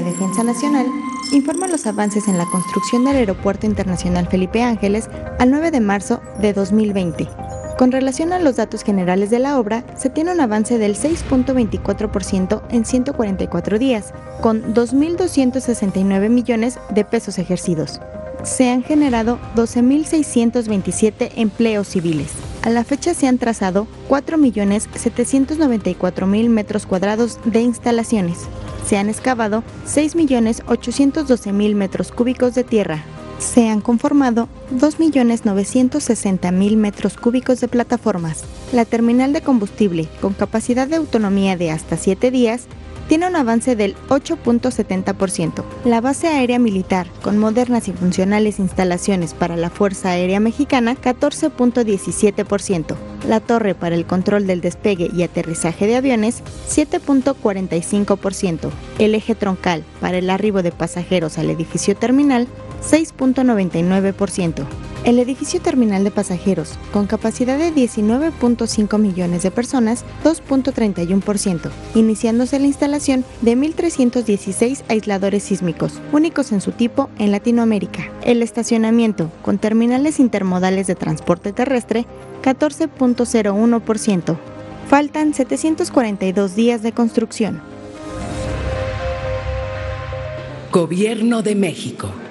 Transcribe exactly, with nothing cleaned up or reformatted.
de Defensa Nacional informa los avances en la construcción del Aeropuerto Internacional Felipe Ángeles al nueve de marzo de dos mil veinte. Con relación a los datos generales de la obra, se tiene un avance del seis punto veinticuatro por ciento en ciento cuarenta y cuatro días, con dos mil doscientos sesenta y nueve millones de pesos ejercidos. Se han generado doce mil seiscientos veintisiete empleos civiles. A la fecha se han trazado cuatro millones setecientos noventa y cuatro mil metros cuadrados de instalaciones. Se han excavado seis millones ochocientos doce mil metros cúbicos de tierra. Se han conformado dos millones novecientos sesenta mil metros cúbicos de plataformas. La terminal de combustible, con capacidad de autonomía de hasta siete días, tiene un avance del ocho punto setenta por ciento. La base aérea militar, con modernas y funcionales instalaciones para la Fuerza Aérea Mexicana, catorce punto diecisiete por ciento. La torre para el control del despegue y aterrizaje de aviones, siete punto cuarenta y cinco por ciento. El eje troncal para el arribo de pasajeros al edificio terminal, seis punto noventa y nueve por ciento. El edificio terminal de pasajeros, con capacidad de diecinueve punto cinco millones de personas, dos punto treinta y uno por ciento, iniciándose la instalación de mil trescientos dieciséis aisladores sísmicos, únicos en su tipo en Latinoamérica. El estacionamiento, con terminales intermodales de transporte terrestre, catorce punto cero uno por ciento. Faltan setecientos cuarenta y dos días de construcción. Gobierno de México.